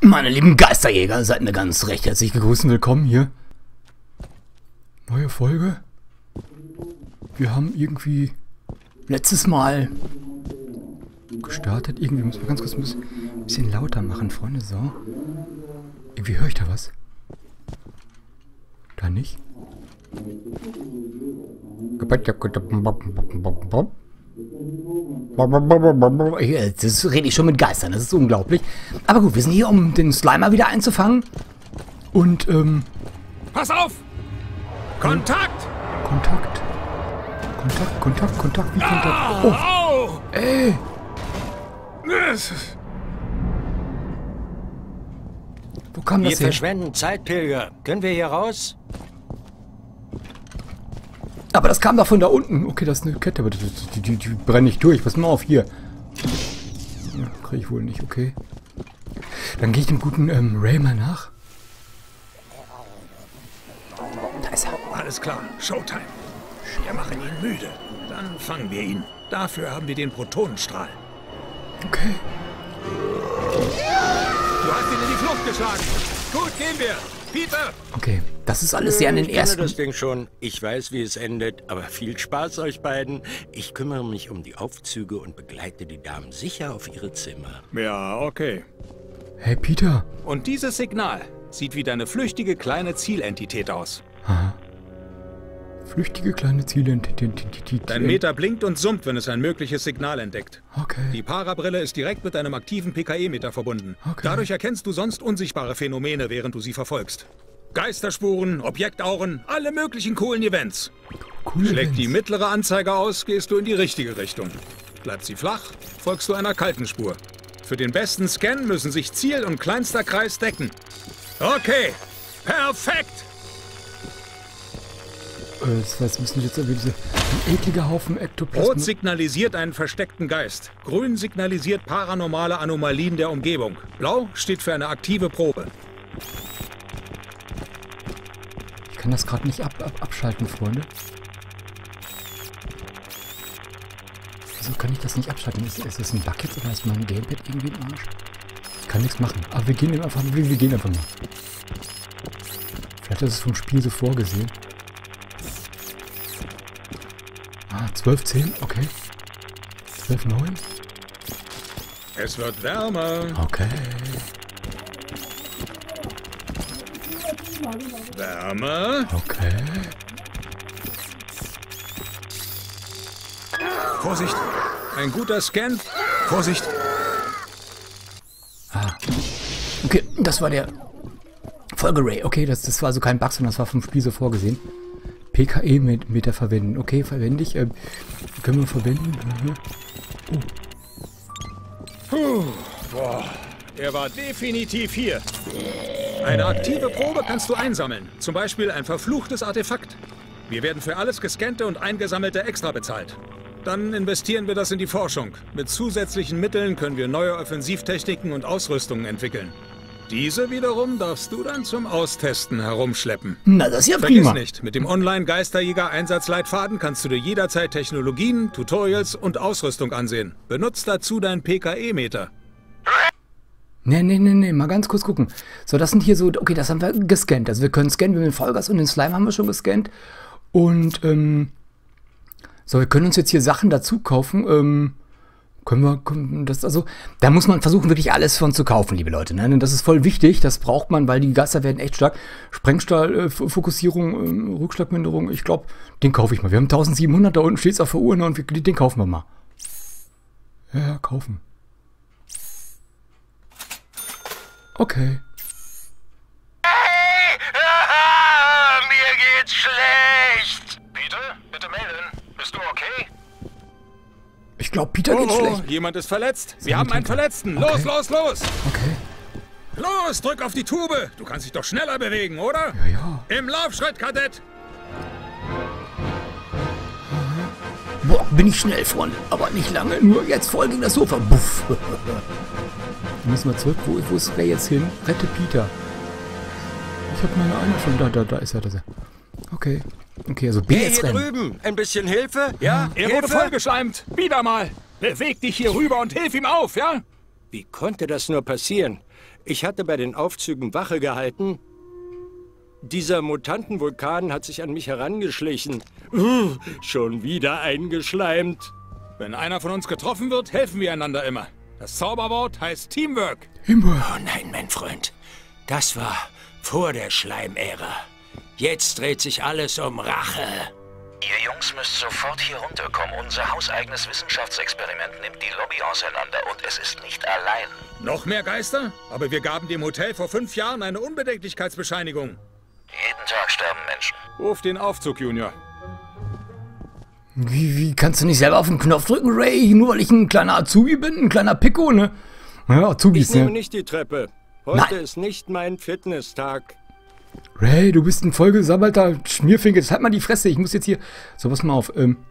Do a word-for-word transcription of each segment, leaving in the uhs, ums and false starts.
Meine lieben Geisterjäger, seid mir ganz recht herzlich gegrüßt und willkommen hier. Neue Folge. Wir haben irgendwie letztes Mal gestartet. Irgendwie müssen wir ganz kurz ein bisschen lauter machen, Freunde. So. Irgendwie höre ich da was. Da nicht. Jetzt rede ich schon mit Geistern, das ist unglaublich. Aber gut, wir sind hier, um den Slimer wieder einzufangen. Und, ähm... Pass auf! Kontakt! Kontakt. Kontakt, Kontakt, Kontakt, wie Kontakt? Oh! Au! Ey! Wo kam das Wir her? verschwenden Zeit, Pilger. Können wir hier raus? Aber das kam da von da unten. Okay, das ist eine Kette, aber die, die, die, die brenne ich durch. Pass mal auf, hier. Ja, kriege ich wohl nicht, okay. Dann gehe ich dem guten ähm, Ray mal nach. Da ist er. Alles klar, Showtime. Wir machen ihn müde. Dann fangen wir ihn. Dafür haben wir den Protonenstrahl. Okay. Du hast ihn in die Flucht geschlagen. Gut, gehen wir. Peter! Okay, das ist alles sehr an den Ich kenne ersten... das Ding schon. Ich weiß, wie es endet. Aber viel Spaß euch beiden. Ich kümmere mich um die Aufzüge und begleite die Damen sicher auf ihre Zimmer. Ja, okay. Hey, Peter. Und dieses Signal sieht wie deine flüchtige kleine Zielentität aus. Aha. Flüchtige kleine Zielentität. Dein Meter blinkt und summt, wenn es ein mögliches Signal entdeckt. Okay. Die Parabrille ist direkt mit deinem aktiven P K E-Meter verbunden. Okay. Dadurch erkennst du sonst unsichtbare Phänomene, während du sie verfolgst. Geisterspuren, Objektauren, alle möglichen coolen Events. Cool. Schlägt die mittlere Anzeige aus, gehst du in die richtige Richtung. Bleibt sie flach, folgst du einer kalten Spur. Für den besten Scan müssen sich Ziel und kleinster Kreis decken. Okay, perfekt! Das heißt, müssen jetzt irgendwie diese ein ekliger Haufen Ektoplasma... Rot signalisiert einen versteckten Geist. Grün signalisiert paranormale Anomalien der Umgebung. Blau steht für eine aktive Probe. Ich kann das gerade nicht ab, ab, abschalten, Freunde. Wieso kann ich das nicht abschalten? Ist, ist das ein Bug jetzt oder ist mein Gamepad irgendwie im Arsch? Ich kann nichts machen. Aber wir gehen einfach, wir, wir gehen einfach mal. Vielleicht ist es vom Spiel so vorgesehen. Ah, zwölf, zehn, okay. zwölf, neun. Es wird wärmer. Okay. Wärmer. Okay. Vorsicht. Ein guter Scan. Vorsicht. Ah. Okay, das war der Folge-Ray. Okay, das, das war also kein Bug, sondern das war vom Spiel so vorgesehen. P K E-Meter verwenden. Okay, verwende ich. Ähm, können wir verwenden? Oh. Puh. Boah. Er war definitiv hier. Eine aktive Probe kannst du einsammeln. Zum Beispiel ein verfluchtes Artefakt. Wir werden für alles Gescannte und Eingesammelte extra bezahlt. Dann investieren wir das in die Forschung. Mit zusätzlichen Mitteln können wir neue Offensivtechniken und Ausrüstungen entwickeln. Diese wiederum darfst du dann zum Austesten herumschleppen. Na, das ist ja Vergiss prima. nicht, mit dem Online-Geisterjäger-Einsatzleitfaden kannst du dir jederzeit Technologien, Tutorials und Ausrüstung ansehen. Benutzt dazu dein P K E-Meter. Nee, nee, nee, nee, mal ganz kurz gucken. So, das sind hier so, okay, das haben wir gescannt. Also wir können scannen, wir haben den Vollgas und den Slime haben wir schon gescannt. Und, ähm, so, wir können uns jetzt hier Sachen dazu kaufen, ähm, können wir, können das, also, da muss man versuchen, wirklich alles von zu kaufen, liebe Leute, ne? Und das ist voll wichtig, das braucht man, weil die Geister werden echt stark. Sprengstahl, äh, Fokussierung, äh, Rückschlagminderung, ich glaube, den kaufe ich mal. Wir haben eintausendsiebenhundert, da unten steht es auf der Uhr, ne? Und wir, den kaufen wir mal. Ja, ja, kaufen. Okay. Hey! Ah, mir geht's schlecht! Peter, bitte melden. Bist du okay? Ich glaube, Peter geht Oh, schlecht. jemand ist verletzt. Wir Sind haben die- einen Verletzten. Okay. Los, los, los! Okay. Los, drück auf die Tube. Du kannst dich doch schneller bewegen, oder? Ja, ja. Im Laufschritt, Kadett. Boah, bin ich schnell, Freunde. Aber nicht lange. Nur jetzt voll gegen das Sofa. Buff. Dann müssen wir zurück. Wo, wo ist Ray jetzt hin? Rette Peter. Ich habe meine eine schon. Da, da, da ist er. Da ist er. Okay. Okay, also B Hey, jetzt hier rennen. drüben. Ein bisschen Hilfe? Ja? Er Hilfe? wurde vollgeschleimt. Wieder mal. Beweg dich hier rüber und hilf ihm auf, ja? Wie konnte das nur passieren? Ich hatte bei den Aufzügen Wache gehalten. Dieser Mutantenvulkan hat sich an mich herangeschlichen. Uh, schon wieder eingeschleimt. Wenn einer von uns getroffen wird, helfen wir einander immer. Das Zauberwort heißt Teamwork. Immer. Oh nein, mein Freund. Das war vor der Schleimära. Jetzt dreht sich alles um Rache. Ihr Jungs müsst sofort hier runterkommen. Unser hauseigenes Wissenschaftsexperiment nimmt die Lobby auseinander und es ist nicht allein. Noch mehr Geister? Aber wir gaben dem Hotel vor fünf Jahren eine Unbedenklichkeitsbescheinigung. Jeden Tag sterben Menschen. Ruf den Aufzug, Junior. Wie, wie kannst du nicht selber auf den Knopf drücken, Ray? Nur weil ich ein kleiner Azubi bin, ein kleiner Pico, ne? Ja, Azubis, Ich nehme ne? nicht die Treppe. Heute Nein. ist nicht mein Fitnesstag. Ray, du bist ein vollgesammelter Schmierfinkel. Jetzt halt mal die Fresse. Ich muss jetzt hier... So, pass mal auf. Ähm.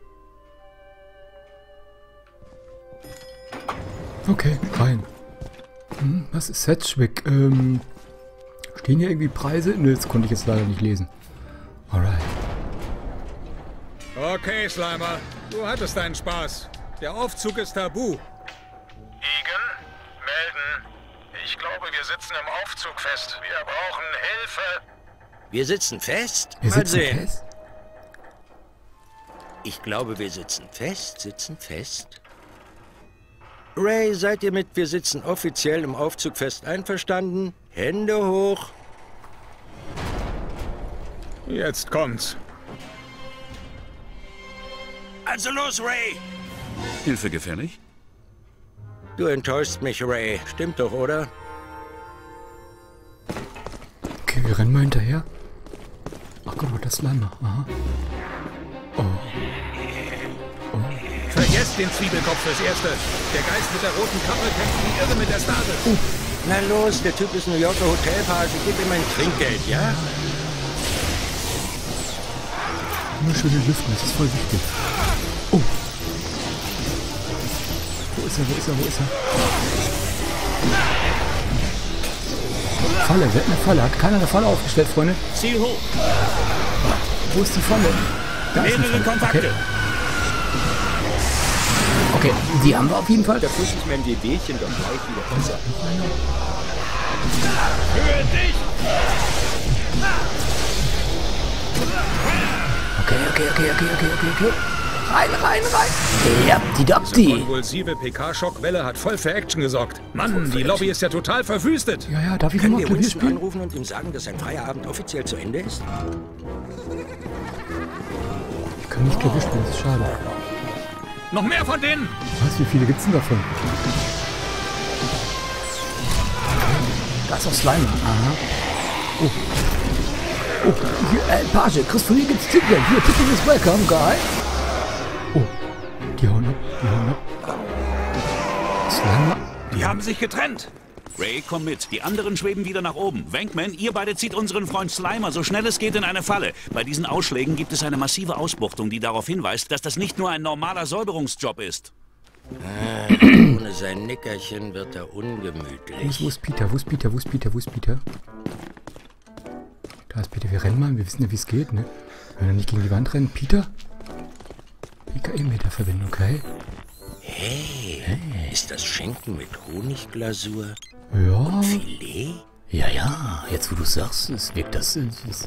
Okay, rein. Hm, was ist Sedgwick? Ähm. Stehen hier irgendwie Preise? Ne, das konnte ich jetzt leider nicht lesen. Alright. Okay, Slimer. Du hattest deinen Spaß. Der Aufzug ist tabu. Egan, melden. Ich glaube, wir sitzen im Aufzug fest. Wir brauchen Hilfe. Wir sitzen fest? Wir Mal sitzen sehen. fest. Ich glaube, wir sitzen fest, sitzen fest. Ray, seid ihr mit wir sitzen offiziell im Aufzug fest einverstanden? Hände hoch. Jetzt kommt's. Also los, Ray! Hilfe gefährlich? Du enttäuschst mich, Ray. Stimmt doch, oder? Okay, wir rennen mal hinterher. Ach guck mal, das Slimer. Aha. Oh. Vergesst den Zwiebelkopf fürs Erste. Der Geist mit der roten Kappe kämpft wie irre mit der Stasis. Uh, na los, der Typ ist New Yorker Hotelpage. Gib ihm ein Trinkgeld, ja? Immer schön lüften, das ist voll wichtig. Oh. Wo ist er, wo ist er, wo ist er? Falle, wer hat eine Falle? Hat keiner eine Falle aufgestellt, Freunde? Ziel hoch. Wo ist die Falle? Da ist eine Mehrere Falle. Kontakte. Okay. Okay, die haben wir auf jeden Fall. Da fühlt sich mein Wehwehchen doch gleich wieder besser. Für dich! Okay, okay, okay, okay, okay, okay, okay. Rein, rein, rein. Ja, die Diese Dapti. konvulsive P K-Schockwelle hat voll für Action gesorgt. Mann, die Lobby ist ja total verwüstet. Ja, ja, darf ich Können nochmal wir Klavier Winston spielen? anrufen und ihm sagen, dass sein Feierabend offiziell zu Ende ist? Ich kann nicht Klavier spielen, das ist schade. Noch mehr von denen! Was, wie viele gibt's denn davon? Da ist auch Slimer. Aha. Oh. Oh, hier, äh, Page, Chris, von hier gibt's Ticket. Hier, Ticket is welcome, guy. Oh, die hauen ab, die hauen ab. Slimer. Die haben sich getrennt. Ray, komm mit. Die anderen schweben wieder nach oben. Wankman, ihr beide zieht unseren Freund Slimer so schnell es geht in eine Falle. Bei diesen Ausschlägen gibt es eine massive Ausbuchtung, die darauf hinweist, dass das nicht nur ein normaler Säuberungsjob ist. Ah, ohne sein Nickerchen wird er Wo ist, wo ungemütlich. ist Peter? Wo ist Peter? Wo ist Peter? Wo ist Peter? Da ist Peter. Wir rennen mal. Wir wissen ja, wie es geht, ne? Wenn wir nicht gegen die Wand rennen. Peter? P K E-Meter-Verbindung, okay? Hey, ist das Schinken mit Honigglasur? Ja. Filet? Ja, ja. Jetzt, wo du sagst, es wirkt das... es ist-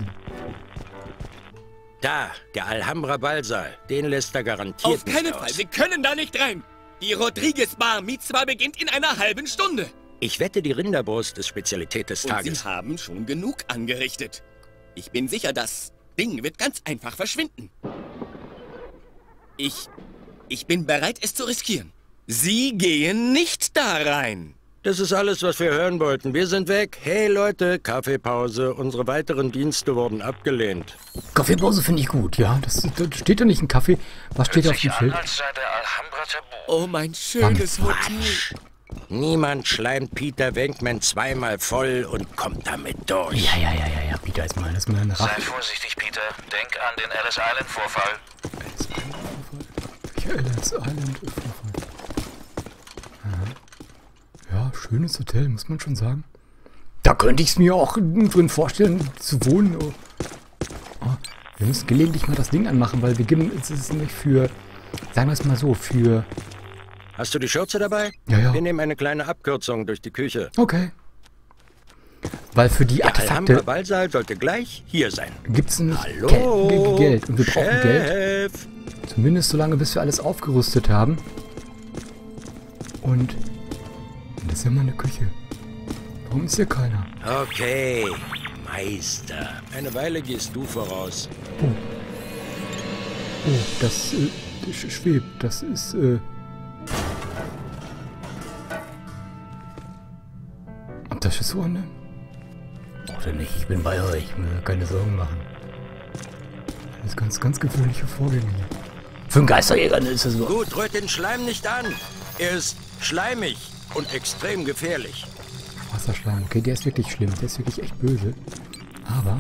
Da, der Alhambra Ballsaal. Den lässt er garantiert Auf keinen nicht Fall, aus. wir können da nicht rein. Die Rodriguez Bar Mitzwa beginnt in einer halben Stunde. Ich wette, die Rinderbrust ist Spezialität des Und Tages. Sie haben schon genug angerichtet. Ich bin sicher, das Ding wird ganz einfach verschwinden. Ich... ich bin bereit, es zu riskieren. Sie gehen nicht da rein. Das ist alles, was wir hören wollten. Wir sind weg. Hey Leute, Kaffeepause. Unsere weiteren Dienste wurden abgelehnt. Kaffeepause finde ich gut, ja. Das, da steht da nicht ein Kaffee. Was steht Hört auf sich dem an, Schild? als sei der Alhambra tabu. Oh, mein schönes Hotel. Niemand schleimt Peter Wankman zweimal voll und kommt damit durch. Ja, ja, ja, ja, ja. Peter ist mal, das ist mal eine Sei Rache. vorsichtig, Peter. Denk an den Ellis Island-Vorfall. Ja, Ellis Island Vorfall. Ja, schönes Hotel, muss man schon sagen. Da könnte ich es mir auch drin vorstellen, zu wohnen. Oh. Oh, wir müssen gelegentlich mal das Ding anmachen, weil wir geben, es ist nicht für, sagen wir es mal so, für... Hast du die Schürze dabei? Ja, ja. Wir nehmen eine kleine Abkürzung durch die Küche. Okay. Weil für die Der Artefakte Alhambra-Ballsaal sollte gleich hier sein. gibt es nämlich Hallo, Gel Geld. Und wir brauchen Geld. Chef. Zumindest so lange, bis wir alles aufgerüstet haben. Und das ist ja mal eine Küche. Warum ist hier keiner? Okay, Meister. Eine Weile gehst du voraus. Oh. Oh, das, äh, das schwebt. Das ist, äh... Ob das ist so eine? Oder nicht, ich bin bei euch. Ich muss mir keine Sorgen machen. Das ist ganz, ganz gewöhnliche Vorgänge hier. Für einen Geisterjäger ist das so. Gut, rührt den Schleim nicht an. Er ist schleimig und extrem gefährlich. Wasserschleim. Okay, der ist wirklich schlimm. Der ist wirklich echt böse. Aber...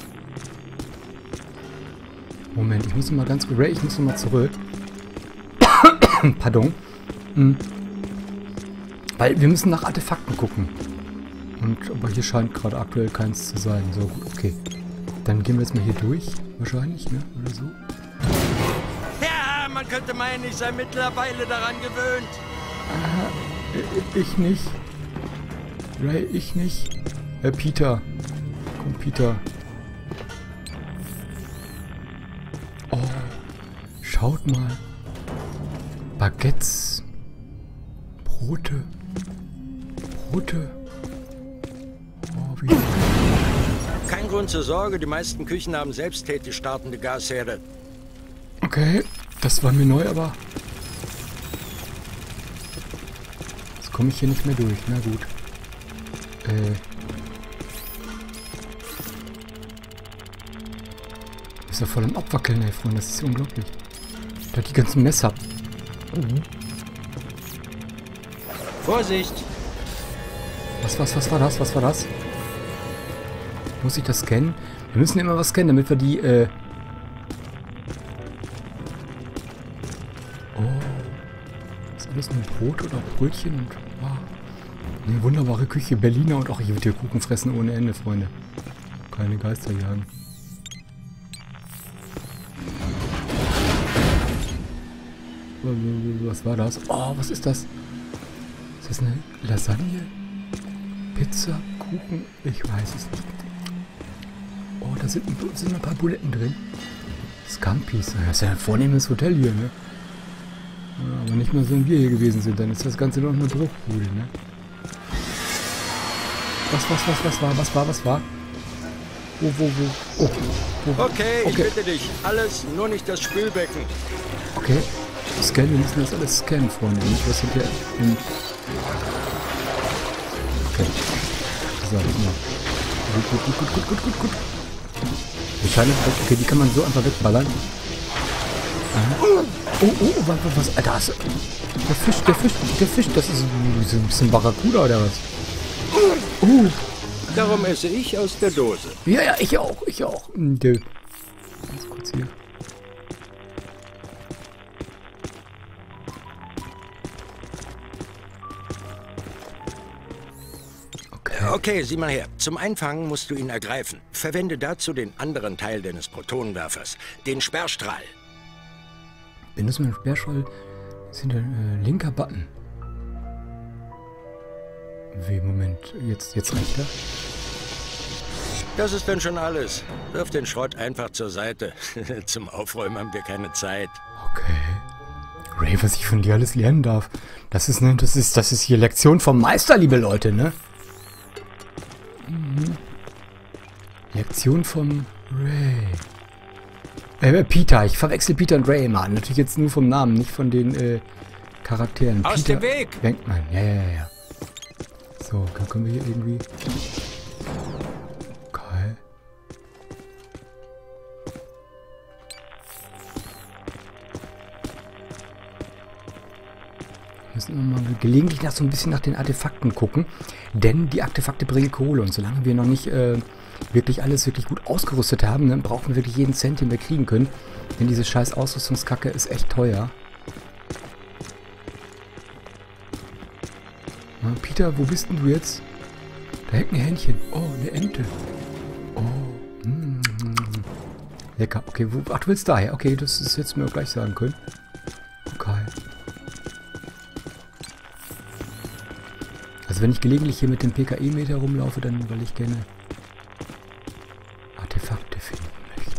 Moment, ich muss noch mal ganz... Ray, ich muss noch mal zurück. Pardon. Hm. Weil wir müssen nach Artefakten gucken. Und aber hier scheint gerade aktuell keins zu sein. So, gut, okay. Dann gehen wir jetzt mal hier durch. Wahrscheinlich, ne? Oder so. Ja, man könnte meinen, ich sei mittlerweile daran gewöhnt. Äh, ich nicht. Ray, ich nicht. Herr Peter. Komm, Peter. Oh, schaut mal. Baguettes. Brote. Brote. Oh, wie... Kein Grund zur Sorge, die meisten Küchen haben selbsttätig startende Gasherde. Okay, das war mir neu, aber... Jetzt komme ich hier nicht mehr durch. Na gut. Äh... Ist ja voll im Abwackeln, ey, Freunde. Das ist ja unglaublich. Da die ganzen Messer. Mhm. Vorsicht! Was, was, was war das? Was war das? Muss ich das scannen? Wir müssen immer was scannen, damit wir die, äh... Oh. Ist alles nur Brot oder Brötchen und... Wow. Eine wunderbare Küche. Berliner und auch ich würde hier Kuchen fressen ohne Ende, Freunde. Keine Geister jagen. Was war das? Oh, was ist das? Ist das eine Lasagne? Pizza? Kuchen? Ich weiß es nicht. Oh, da sind, sind ein paar Buletten drin. Scampis. Das ist ja ein vornehmes Hotel hier, ne? Ja, aber nicht mal so, wie wir hier gewesen sind. Dann ist das Ganze noch eine Bruchbude, ne? Was, was, was, was war? Was war, was war? Wo, wo, wo? Oh. Wo? Okay, ich Okay. bitte dich. Alles, nur nicht das Spülbecken. Okay. Scannen, wir müssen das alles scannen, Freunde. Nicht was hinterher im... Okay. So, das mal. Gut, gut, gut, gut, gut, gut, gut, gut. Die Scheine, okay, die kann man so einfach wegballern. Aha. Oh, oh, was, was, was, Alter, das, der Fisch, der Fisch, der Fisch, das ist ein bisschen Barracuda oder was? Uh. Darum esse ich aus der Dose. Ja, ja, ich auch, ich auch. Der, ganz kurz hier. Okay, sieh mal her. Zum Einfangen musst du ihn ergreifen. Verwende dazu den anderen Teil deines Protonenwerfers, den Sperrstrahl. Benutze meinen Sperrstrahl. Das ist der äh, linker Button. Wie, Moment. Jetzt, jetzt rechter. Das ist dann schon alles. Wirf den Schrott einfach zur Seite. Zum Aufräumen haben wir keine Zeit. Okay. Ray, was ich von dir alles lernen darf. Das ist, ne, das ist, das ist hier Lektion vom Meister, liebe Leute, ne? Mhm. Lektion vom Ray. Äh, Peter. Ich verwechsel Peter und Ray immer. Natürlich jetzt nur vom Namen, nicht von den äh, Charakteren. Aus Peter dem Weg! Venkman. Ja, ja, ja, ja. So, dann können wir hier irgendwie... Okay. Müssen wir mal gelegentlich nach so ein bisschen nach den Artefakten gucken, denn die Artefakte bringen Kohle und solange wir noch nicht äh, wirklich alles wirklich gut ausgerüstet haben, dann brauchen wir wirklich jeden Cent, den wir kriegen können, denn diese scheiß Ausrüstungskacke ist echt teuer. Na, Peter, wo bist denn du jetzt? Da hängt ein Hähnchen. Oh, eine Ente. Oh, mm, lecker. Okay, wo, ach, du willst daher? Okay, das ist jetzt mir auch gleich sagen können. Okay. Also wenn ich gelegentlich hier mit dem P K E-Meter rumlaufe, dann weil ich gerne Artefakte finden möchte.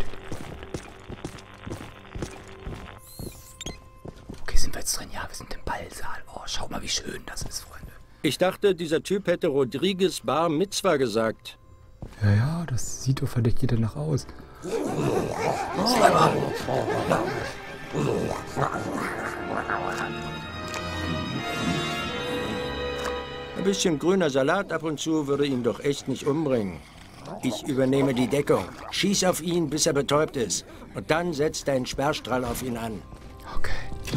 Okay, sind wir jetzt drin? Ja, wir sind im Ballsaal. Oh, schau mal, wie schön das ist, Freunde. Ich dachte, dieser Typ hätte Rodriguez Bar Mitzwa gesagt. Ja, ja, das sieht doch verdächtig danach aus. Ein bisschen grüner Salat ab und zu würde ihn doch echt nicht umbringen. Ich übernehme die Deckung. Schieß auf ihn, bis er betäubt ist. Und dann setz deinen Sperrstrahl auf ihn an. Okay.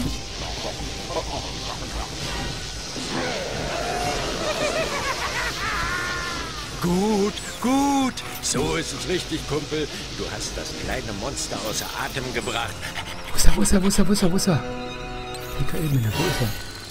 Gut, gut. So ist es richtig, Kumpel. Du hast das kleine Monster außer Atem gebracht. Wo ist er, wo ist er, wo ist er, wo ist er, wo ist er? P K E-Meter, wo ist er?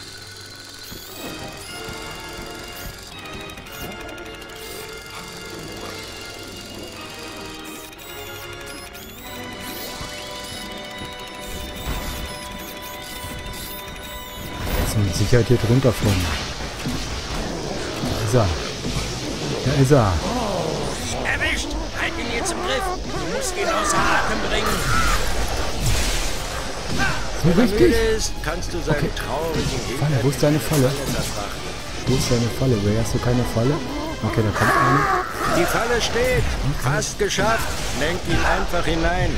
Mit Sicherheit hier drunter von. Da ist er. Da ist er. Erwischt! Halt ihn jetzt im Griff! Du musst ihn außer Atem bringen! So richtig? Ist, kannst du seinen Okay. traurigen Falle, wo ist deine Falle? Wo ist deine Falle? Ray, hast du keine Falle? Okay, da kommt eine. Die Falle steht! Fast geschafft! Lenk ihn einfach hinein!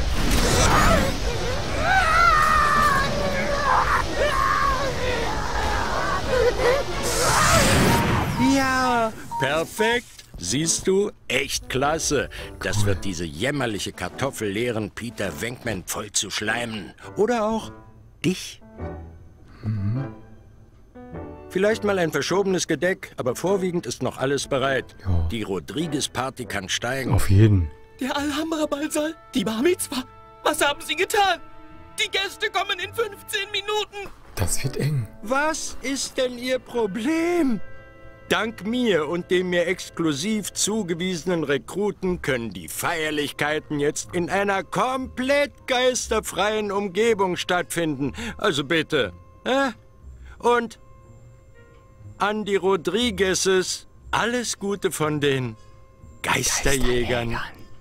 Ja, perfekt. Siehst du? Echt klasse. Das wird diese jämmerliche Kartoffel lehren, Peter Venkman voll zu schleimen. Oder auch dich. Mhm. Vielleicht mal ein verschobenes Gedeck, aber vorwiegend ist noch alles bereit. Ja. Die Rodriguez-Party kann steigen. Auf jeden. Der Alhambra-Ballsaal, die Bar Mitzwa. Was haben Sie getan? Die Gäste kommen in fünfzehn Minuten. Das wird eng. Was ist denn Ihr Problem? Dank mir und dem mir exklusiv zugewiesenen Rekruten können die Feierlichkeiten jetzt in einer komplett geisterfreien Umgebung stattfinden. Also bitte. Äh? Und an die Rodriguezes alles Gute von den Geisterjägern.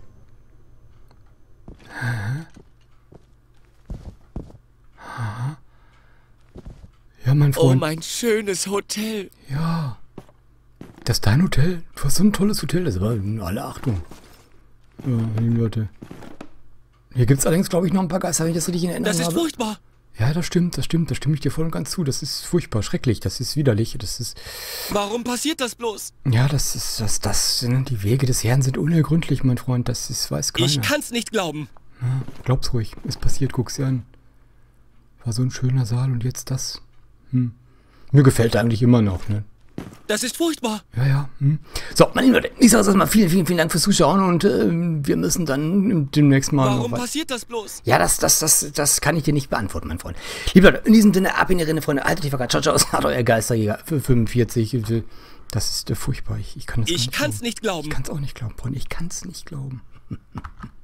Ja, mein Oh, Freund. mein schönes Hotel. Ja. Das ist dein Hotel? Du hast so ein tolles Hotel. Das war alle Achtung. Ja, liebe Leute. Hier gibt es allerdings, glaube ich, noch ein paar Geister, wenn ich das richtig in Erinnerung Das ist habe. furchtbar. Ja, das stimmt, das stimmt. Da stimme ich dir voll und ganz zu. Das ist furchtbar, schrecklich. Das ist widerlich. Das ist... Warum passiert das bloß? Ja, das ist... Das, das, die Wege des Herrn sind unergründlich, mein Freund. Das ist, weiß keiner. Ich kann's nicht glauben. Ja, glaub's ruhig. Es passiert, guck's dir an. War so ein schöner Saal und jetzt das. Hm. Mir gefällt er eigentlich immer noch, ne? Das ist furchtbar. Ja, ja. Hm. So, meine lieben Leute, ich sage erstmal vielen, vielen, vielen Dank fürs Zuschauen und äh, wir müssen dann demnächst mal. Warum noch passiert das bloß? Ja, das, das, das, das kann ich dir nicht beantworten, mein Freund. Liebe Leute, in diesem Sinne, ab in die Rinne, Freunde. Alter T V K, ciao, ciao, hat euer Geisterjäger für fünfundvierzig. Das ist äh, furchtbar. Ich, ich kann das Ich kann's glauben. nicht glauben. Ich kann's auch nicht glauben, Freunde. Ich kann's nicht glauben.